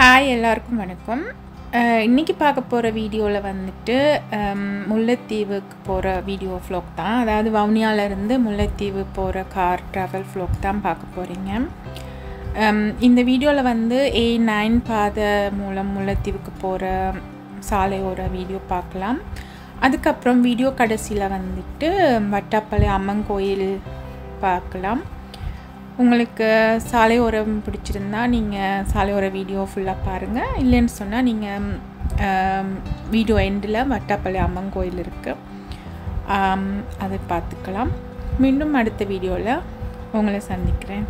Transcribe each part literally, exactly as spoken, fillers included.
Hi எல்லாருக்கும் வணக்கம். இன்றைக்கி பார்க்க போகிற வீடியோவில் வந்துட்டு முல்லைத்தீவுக்கு போகிற வீடியோ ஃப்ளாக் தான். அதாவது வவுனியாவிலேருந்து முல்லைத்தீவு போகிற கார் ட்ராவல் ஃப்ளாக் தான் பார்க்க போகிறீங்க. இந்த வீடியோவில் வந்து ஏ நைன் பாதை மூலம் முல்லைத்தீவுக்கு போகிற சாலையோட வீடியோ பார்க்கலாம். அதுக்கப்புறம் வீடியோ கடைசியில் வந்துட்டு வட்டாப்பள்ளி அம்மன் கோயில் பார்க்கலாம். உங்களுக்கு சாலையோரம் பிடிச்சிருந்தா நீங்கள் சாலையோர வீடியோ ஃபுல்லாக பாருங்கள். இல்லைன்னு சொன்னால் நீங்கள் வீடியோ எண்டில் வட்டாப்பள்ளி அம்மன் கோயில் இருக்குது, அதை பார்த்துக்கலாம். மீண்டும் அடுத்த வீடியோவில் உங்களை சந்திக்கிறேன்.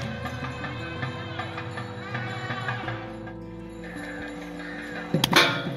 You